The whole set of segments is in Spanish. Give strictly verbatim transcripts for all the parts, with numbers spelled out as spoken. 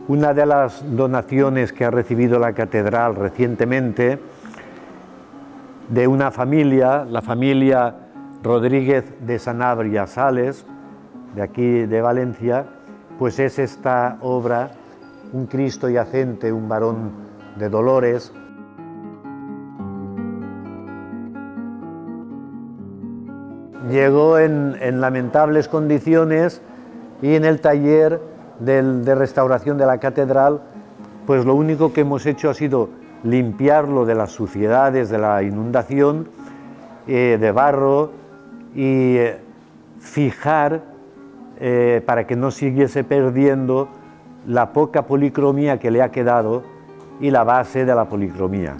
Una de las donaciones que ha recibido la catedral recientemente de una familia, la familia Rodríguez de Sanabria Sales, de aquí de Valencia, pues es esta obra, un Cristo yacente, un varón de dolores. Llegó en, en lamentables condiciones y en el taller del, de restauración de la catedral, pues lo único que hemos hecho ha sido limpiarlo de las suciedades de la inundación, eh, de barro, y eh, fijar eh, para que no siguiese perdiendo la poca policromía que le ha quedado y la base de la policromía.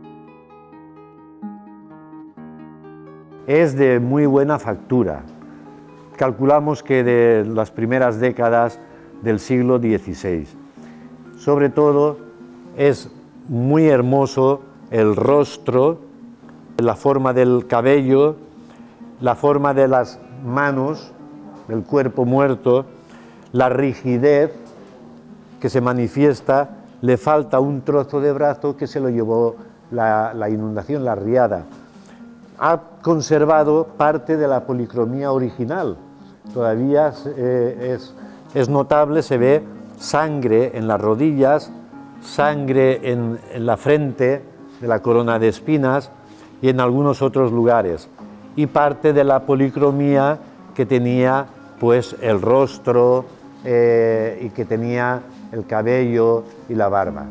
Es de muy buena factura. Calculamos que de las primeras décadas del siglo dieciséis. Sobre todo es muy hermoso el rostro, la forma del cabello, la forma de las manos, del cuerpo muerto, la rigidez que se manifiesta. Le falta un trozo de brazo que se lo llevó la, la inundación, la riada. Ha conservado parte de la policromía original. Todavía eh, es, es notable, se ve sangre en las rodillas, sangre en, en la frente de la corona de espinas y en algunos otros lugares. Y parte de la policromía que tenía pues el rostro eh, y que tenía el cabello y la barba.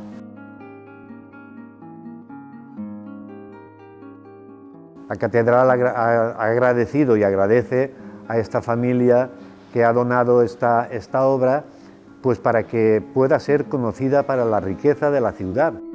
La catedral ha agradecido y agradece a esta familia que ha donado esta, esta obra, pues para que pueda ser conocida para la riqueza de la ciudad.